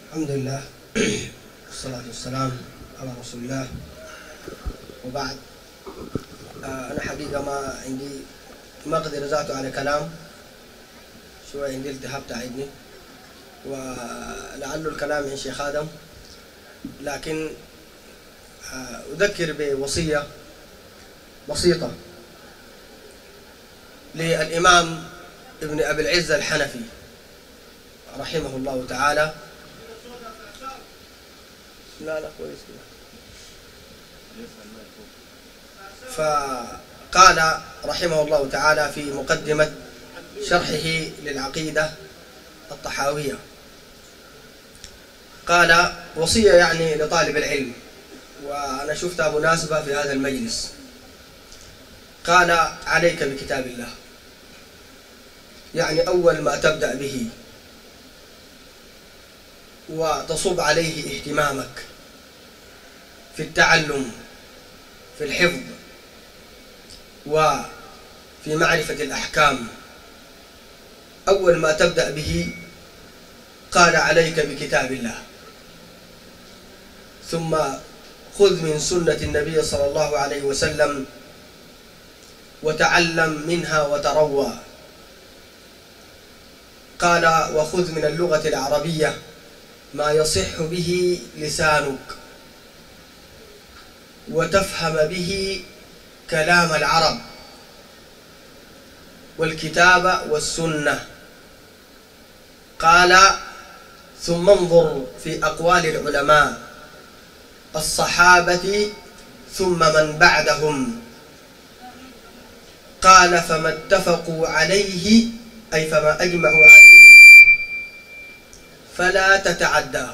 الحمد لله والصلاة والسلام على رسول الله وبعد. أنا حقيقة ما أقدر ذاته على كلام، شوية عندي التهاب تعبني، ولعله الكلام من شيخ آدم، لكن أذكر بوصية بسيطة للإمام ابن أبي العز الحنفي رحمه الله تعالى. لا كويس كده. فقال رحمه الله تعالى في مقدمة شرحه للعقيدة الطحاوية، قال وصية يعني لطالب العلم، وأنا شفتها مناسبة في هذا المجلس. قال عليك بكتاب الله، يعني أول ما تبدأ به وتصب عليه اهتمامك في التعلم، في الحفظ، وفي معرفة الأحكام، أول ما تبدأ به قال عليك بكتاب الله، ثم خذ من سنة النبي صلى الله عليه وسلم وتعلم منها وتروى. قال وخذ من اللغة العربية ما يصح به لسانك وتفهم به كلام العرب والكتاب والسنة. قال ثم انظر في أقوال العلماء الصحابة ثم من بعدهم. قال فما اتفقوا عليه، أي فما أجمعوا عليه، فلا تتعداه.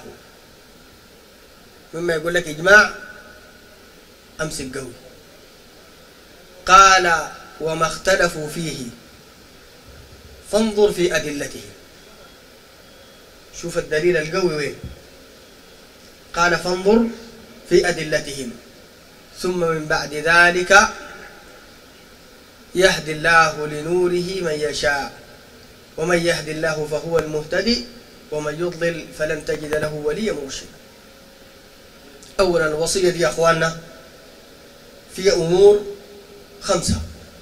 مما يقول لك إجماع أمسك قوي. قال وما اختلفوا فيه فانظر في أدلته. شوف الدليل القوي وين. قال فانظر في أدلتهم، ثم من بعد ذلك يهدي الله لنوره من يشاء، ومن يهدي الله فهو المهتدي، ومن يضلل فلن تجد له وليا مرشدا. أولا الوصية دي يا أخواننا في أمور 5.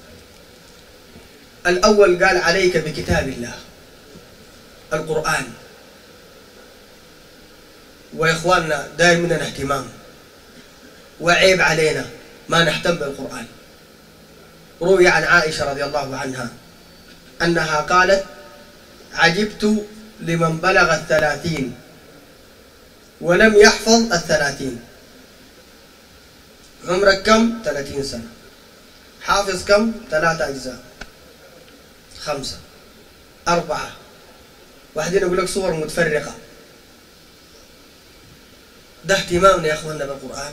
الأول قال عليك بكتاب الله القرآن. ويا إخواننا داير مننا اهتمام، وعيب علينا ما نهتم بالقرآن. روي عن عائشة رضي الله عنها أنها قالت عجبت لمن بلغ 30 ولم يحفظ 30. عمرك كم؟ 30 سنة. حافظ كم؟ 3 أجزاء، 5، 4. واحدين يقول لك صور متفرقة. ده اهتمامنا يا أخواننا بالقرآن.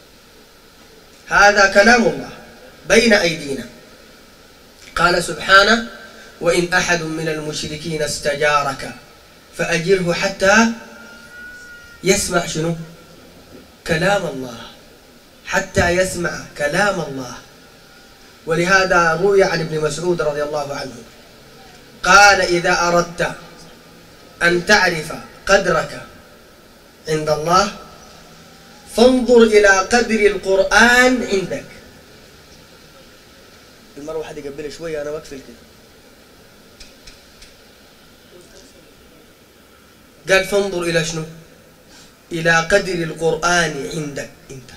هذا كلام الله بين أيدينا. قال سبحانه وإن أحد من المشركين استجارك فأجره حتى يسمع شنو؟ كلام الله، حتى يسمع كلام الله. ولهذا روي عن ابن مسعود رضي الله عنه قال إذا أردت أن تعرف قدرك عند الله فانظر إلى قدر القرآن عندك. المروحة دي قبل شوية أنا بقفل كده. قال فانظر إلى شنو؟ إلى قدر القرآن عندك أنت.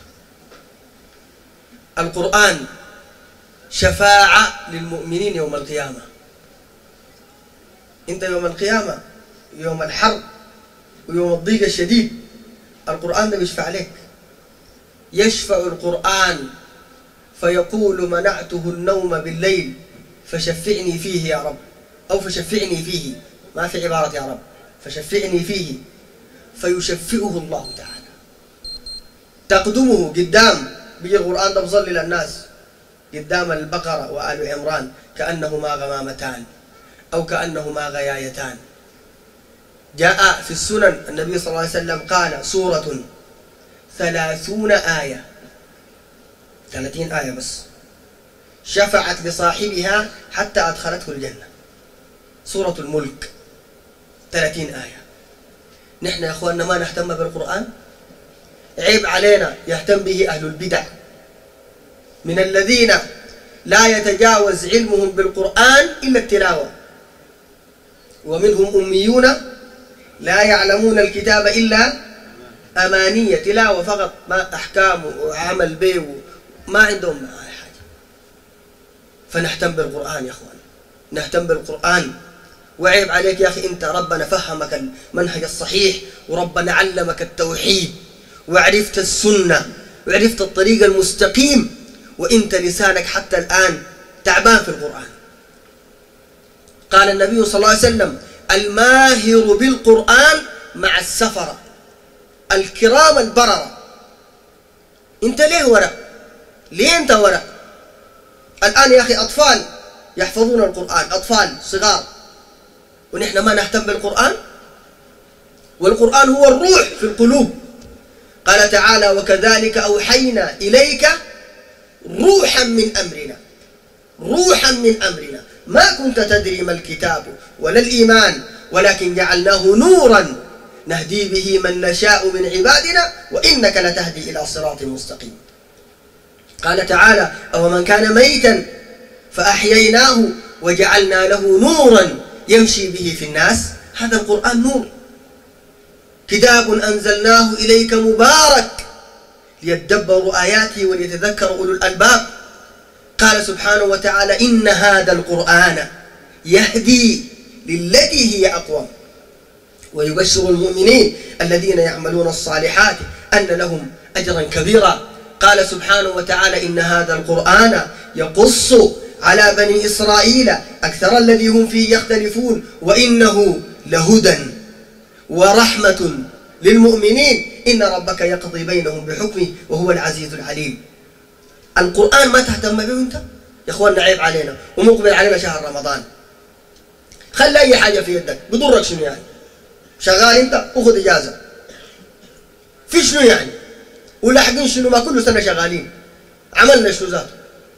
القرآن شفاعة للمؤمنين يوم القيامة. أنت يوم القيامة، يوم الحرب ويوم الضيق الشديد، القرآن ده بيشفع عليك. يشفع القرآن فيقول منعته النوم بالليل فشفعني فيه يا رب، أو فشفعني فيه، ما في عبارة يا رب، فشفعني فيه، فيشفئه الله تعالى. تقدمه قدام، بيجي القرآن ده بظلل الناس قدام البقرة وآل عمران كأنهما غمامتان أو كأنهما غيايتان. جاء في السنن النبي صلى الله عليه وسلم قال سورة 30 آية، 30 آية بس، شفعت لصاحبها حتى أدخلته الجنة. سورة الملك 30 آية. نحن يا أخواننا ما نهتم بالقرآن؟ عيب علينا يهتم به أهل البدع من الذين لا يتجاوز علمهم بالقرآن إلا التلاوة، ومنهم أميون لا يعلمون الكتاب إلا أمانية، تلاوة فقط، ما أحكام وعمل به ما عندهم حاجة. فنهتم بالقرآن يا أخوان، نهتم بالقرآن. وعيب عليك يا أخي، أنت ربنا فهمك المنهج الصحيح، وربنا علمك التوحيد، وعرفت السنة، وعرفت الطريق المستقيم، وإنت لسانك حتى الآن تعبان في القرآن. قال النبي صلى الله عليه وسلم: الماهر بالقرآن مع السفرة الكرام البررة. أنت ليه ورا؟ ليه أنت ورا؟ الآن يا أخي أطفال يحفظون القرآن، أطفال صغار، ونحن ما نهتم بالقرآن. والقرآن هو الروح في القلوب. قال تعالى: وكذلك أوحينا إليك روحا من أمرنا، روحا من أمرنا ما كنت تدري ما الكتاب ولا الإيمان ولكن جعلناه نورا نهدي به من نشاء من عبادنا وإنك لتهدي إلى صراط مستقيم. قال تعالى: أو من كان ميتا فأحييناه وجعلنا له نورا يمشي به في الناس. هذا القرآن نور، كتاب أنزلناه إليك مبارك ليدبروا آياته وليتذكر أولو الألباب. قال سبحانه وتعالى: إن هذا القرآن يهدي للتي هي أقوم ويبشر المؤمنين الذين يعملون الصالحات أن لهم أجرا كبيرا. قال سبحانه وتعالى: إن هذا القرآن يقص على بني إسرائيل أكثر الذي هم فيه يختلفون وإنه لهدى ورحمة للمؤمنين إن ربك يقضي بينهم بحكمه وهو العزيز العليم. القرآن ما تهتم به أنت يا أخواننا؟ عيب علينا، ومقبل علينا شهر رمضان. خلي أي حاجة في يدك، بضرك شنو يعني؟ شغال أنت أخذ إجازة في شنو يعني؟ ولاحقين شنو؟ ما كل سنة شغالين. عملنا شنو ذاته؟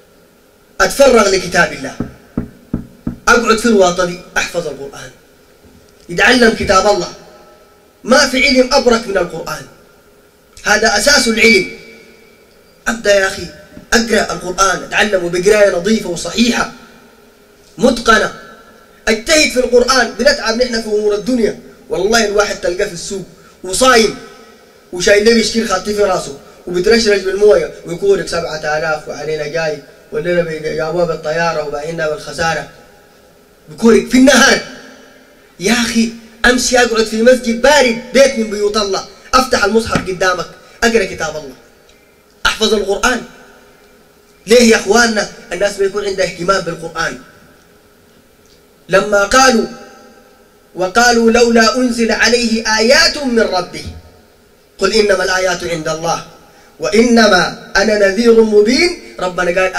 أتفرغ لكتاب الله، أقعد في الوطني أحفظ القرآن، يتعلم كتاب الله. ما في علم أبرك من القرآن، هذا أساس العلم. أبدأ يا أخي أقرأ القرآن، أتعلمه بقراية نظيفة وصحيحة متقنة، أجتهد في القرآن. بنتعب نحن في أمور الدنيا، والله الواحد تلقاه في السوق وصايم وشايل له يشكيل خاطي في راسه وبترشرج بالمويه ويكورك 7000 وعلينا جاي ولا بجواب الطياره وبايننا بالخساره، بكورك في النهار. يا أخي أمشي أقعد في مسجد بارد، بيت من بيوت الله، أفتح المصحف قدامك أقرأ كتاب الله، أحفظ القرآن. ليه يا أخواننا الناس ما يكون عندها اهتمام بالقرآن؟ لما وقالوا لولا أنزل عليه آيات من ربه قل إنما الآيات عند الله وإنما أنا نذير مبين. ربنا قال: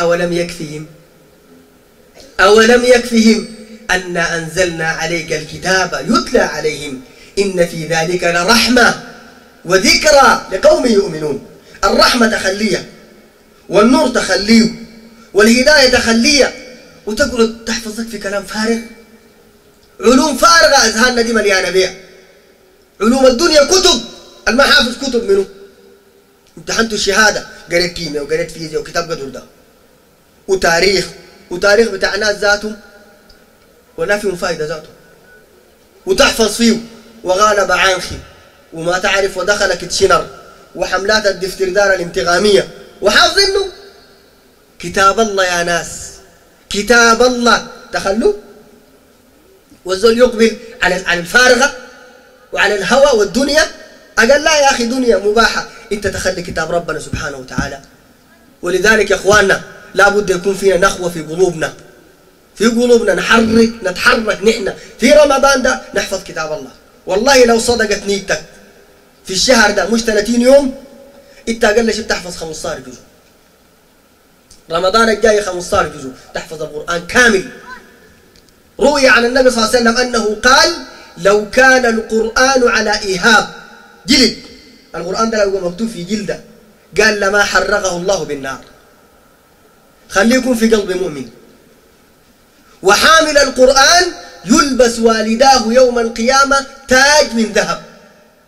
أولم يكفهم أنا أنزلنا عليك الكتاب يتلى عليهم إن في ذلك لرحمة وذكرى لقوم يؤمنون. الرحمة تخليه، والنور تخليه، والهداية تخليه، وتقعد تحفظك في كلام فارغ، علوم فارغة أذهاننا دي مليانة بيها. علوم الدنيا كتب، المحافظ كتب منه. امتحنت الشهادة قريت كيمياء وقريت فيزياء وكتاب قدر ده وتاريخ بتاع ناس ذاتهم ولا فيهم فائدة ذاته، وتحفظ فيه وغالب عنخي وما تعرف ودخلك تشنر وحملات الدفتردار الانتقامية وحافظينه. كتاب الله يا ناس، كتاب الله تخلوا. والزول يقبل على الفارغة وعلى الهوى والدنيا. أقل لا يا أخي، دنيا مباحة، أنت تخلي كتاب ربنا سبحانه وتعالى. ولذلك يا أخواننا لا بد يكون فينا نخوة في قلوبنا، نتحرك نحن في رمضان ده نحفظ كتاب الله. والله لو صدقت نيتك في الشهر ده مش 30 يوم، أنت أقل شيء تحفظ 15 جزء. رمضان الجاي 15 جزء تحفظ القرآن كامل. روي عن النبي صلى الله عليه وسلم أنه قال: لو كان القرآن على إيهاب جلد، القرآن ده لو مكتوب في جلده، قال لما حرقه الله بالنار. خليكم في قلب مؤمن. وحامل القرآن يلبس والداه يوم القيامة تاج من ذهب.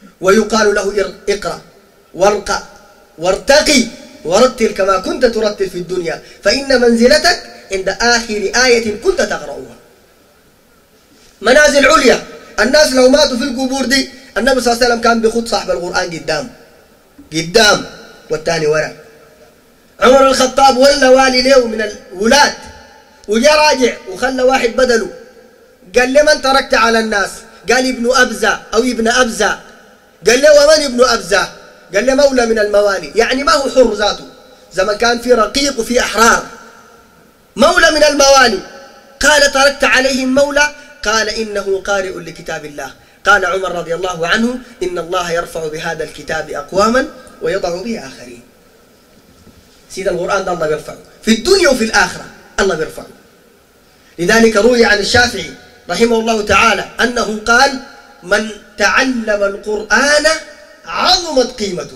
ويقال له اقرأ وارقى وارتقي ورتل كما كنت ترتل في الدنيا، فإن منزلتك عند آخر آية كنت تقرأها. منازل عليا، الناس لو ماتوا في القبور دي النبي صلى الله عليه وسلم كان بيخط صاحب القرآن قدام والثاني ورا. عمر الخطاب ولا والي له من الولاة وجاء راجع وخلى واحد بدله، قال له من تركت على الناس؟ قال ابن أبزة أو ابن أبزة. قال له ومن ابن أبزة؟ قال له مولى من الموالي، يعني ما هو حر ذاته، زمن كان في رقيق وفي أحرار، مولى من الموالي. قال تركت عليهم مولى؟ قال إنه قارئ لكتاب الله. قال عمر رضي الله عنه إن الله يرفع بهذا الكتاب أقواما ويضع به آخرين. سيد القرآن ده الله بيرفعه في الدنيا وفي الآخرة، الله بيرفعه. لذلك روي عن الشافعي رحمه الله تعالى أنه قال من تعلم القرآن عظمت قيمته.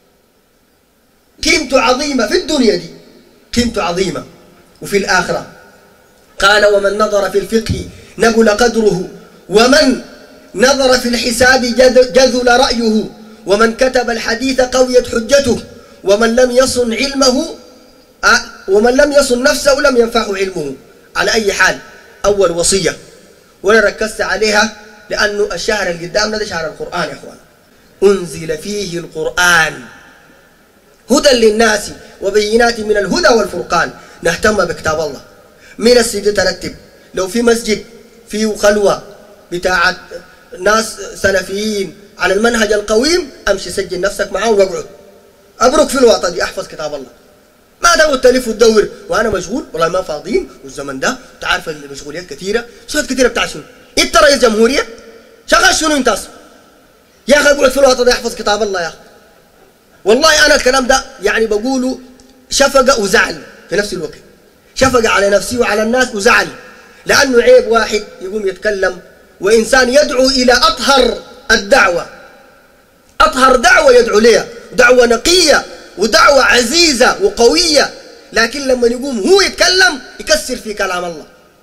قيمته عظيمة في الدنيا دي، قيمته عظيمة وفي الآخرة. قال ومن نظر في الفقه نبل قدره، ومن نظر في الحساب جذل رأيه، ومن كتب الحديث قويت حجته، ومن لم يصن علمه ومن لم يصن نفسه لم ينفعه علمه. على أي حال أول وصية ولا ركزت عليها لأنه الشهر القدامنا ده شهر القرآن يا إخوان، أنزل فيه القرآن هدى للناس وبينات من الهدى والفرقان. نهتم بكتاب الله من السجد ترتب. لو في مسجد فيه خلوة بتاعت ناس سلفيين على المنهج القويم امشي سجل نفسك معاهم واقعد ابرك في الوطن دي احفظ كتاب الله. ما تقعد تلف وتدور وانا مشغول والله ما فاضيين والزمن ده تعرف المشغوليات كثيره، شغلات كثيره بتاع شنو؟ انت رئيس جمهوريه شغال شنو انت اصلا؟ يا اخي اقعد في الوطن ده احفظ كتاب الله يا اخي. والله انا الكلام ده يعني بقوله شفقه وزعل في نفس الوقت، شفقه على نفسي وعلى الناس وزعل، لانه عيب واحد يقوم يتكلم وإنسان يدعو إلى أطهر الدعوة، أطهر دعوة يدعو لها، دعوة نقية ودعوة عزيزة وقوية، لكن لما يقوم هو يتكلم يكسر في كلام الله،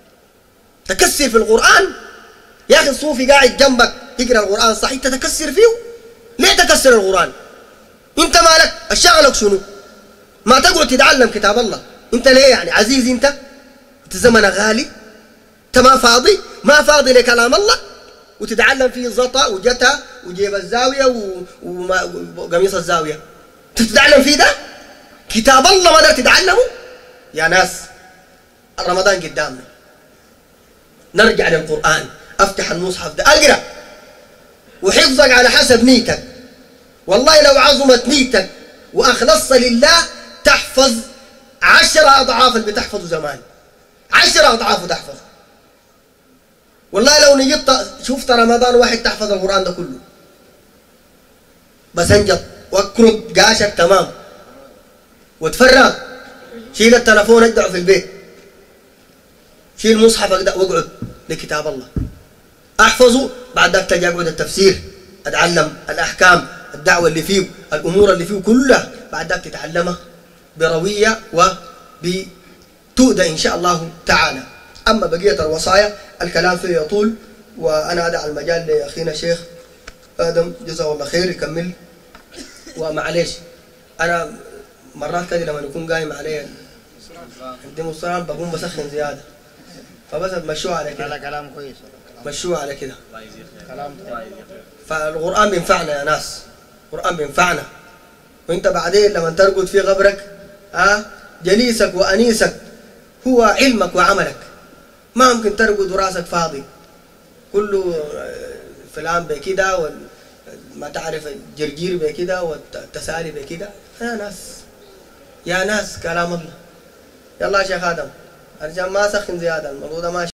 تكسر في القرآن. يا أخي الصوفي قاعد جنبك يقرأ القرآن صحيح تتكسر فيه؟ ليه تكسر القرآن؟ أنت مالك؟ الشغلك شنو؟ ما تقعد تتعلم كتاب الله، أنت ليه يعني عزيز أنت زمنك غالي؟ أنت ما فاضي لكلام الله وتتعلم فيه الزطا وجتا وجيب الزاوية وقميص الزاوية تتعلم فيه ده؟ كتاب الله ما قدرت تتعلمه؟ يا ناس رمضان قدامنا، نرجع للقرآن، افتح المصحف ده اقرأ، وحفظك على حسب نيتك. والله لو عظمت نيتك وأخلصت لله تحفظ 10 أضعاف اللي بتحفظه زمان، 10 أضعاف تحفظ. والله لو نجيت شفت رمضان واحد تحفظ القرآن ده كله بس انجط واكرد قاشك تمام وتفرغ، شيل التلفون ادعه في البيت، شيل مصحفك واقعد لكتاب الله احفظه. بعد ذلك تجي اقعد التفسير، اتعلم الاحكام، الدعوه اللي فيه، الامور اللي فيه كلها، بعد ذلك تتعلمها برويه وبتؤدى ان شاء الله تعالى. اما بقيه الوصايا الكلام فيه يطول، وانا ادع المجال لاخينا شيخ ادم جزاه الله خير يكمل. ومعليش انا مرات كده لما يكون قايم علي عندي مصران بقوم بسخن زياده، فبس مشوه على كده. لا كلام كويس، مشوه على كده. كلام طيب. فالقرآن بينفعنا يا ناس، القرآن بينفعنا. وانت بعدين لما ترقد في قبرك جليسك وأنيسك هو علمك وعملك، ما ممكن ترقد وراسك فاضي كله فلان بكده ما تعرف الجرجير بكده والتسالي بكده. يا ناس كلام الله. يلا يا شيخ آدم عشان ما أسخن زيادة الموضوع ده ماشي.